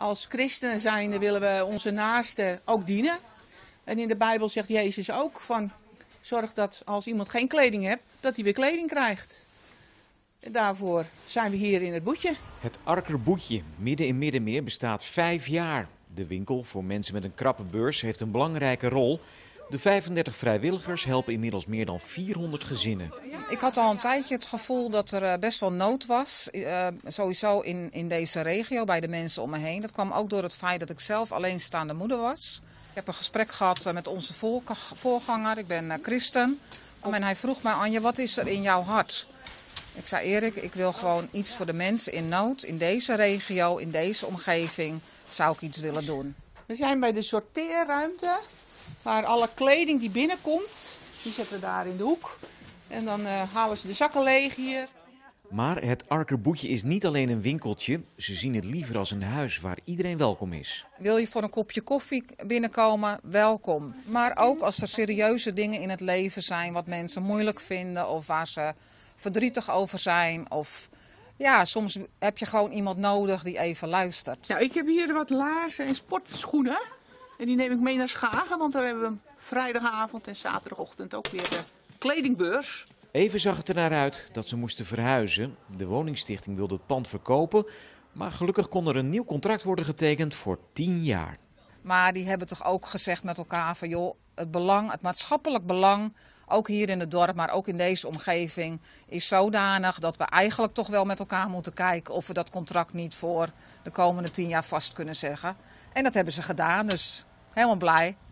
Als christenen zijnde willen we onze naasten ook dienen. En in de Bijbel zegt Jezus ook van, zorg dat als iemand geen kleding heeft, dat hij weer kleding krijgt. En daarvoor zijn we hier in het Boetje. Het Arker Boetje, midden in Middenmeer, bestaat 5 jaar. De winkel voor mensen met een krappe beurs heeft een belangrijke rol. De 35 vrijwilligers helpen inmiddels meer dan 400 gezinnen. Ik had al een tijdje het gevoel dat er best wel nood was. Sowieso in deze regio, bij de mensen om me heen. Dat kwam ook door het feit dat ik zelf alleenstaande moeder was. Ik heb een gesprek gehad met onze voorganger. Ik ben christen. En hij vroeg mij, Anja, wat is er in jouw hart? Ik zei, Erik, ik wil gewoon iets voor de mensen in nood. In deze regio, in deze omgeving, zou ik iets willen doen. We zijn bij de sorteerruimte, waar alle kleding die binnenkomt, die zetten we daar in de hoek. En dan halen ze de zakken leeg hier. Maar het Arker Boetje is niet alleen een winkeltje. Ze zien het liever als een huis waar iedereen welkom is. Wil je voor een kopje koffie binnenkomen? Welkom. Maar ook als er serieuze dingen in het leven zijn wat mensen moeilijk vinden of waar ze verdrietig over zijn. Of ja, soms heb je gewoon iemand nodig die even luistert. Nou, ik heb hier wat laarzen en sportschoenen. En die neem ik mee naar Schagen, want daar hebben we vrijdagavond en zaterdagochtend ook weer de kledingbeurs. Even zag het er naar uit dat ze moesten verhuizen. De woningstichting wilde het pand verkopen, maar gelukkig kon er een nieuw contract worden getekend voor 10 jaar. Maar die hebben toch ook gezegd met elkaar van joh, het maatschappelijk belang, ook hier in het dorp, maar ook in deze omgeving, is zodanig dat we eigenlijk toch wel met elkaar moeten kijken of we dat contract niet voor de komende 10 jaar vast kunnen zeggen. En dat hebben ze gedaan, dus helemaal blij.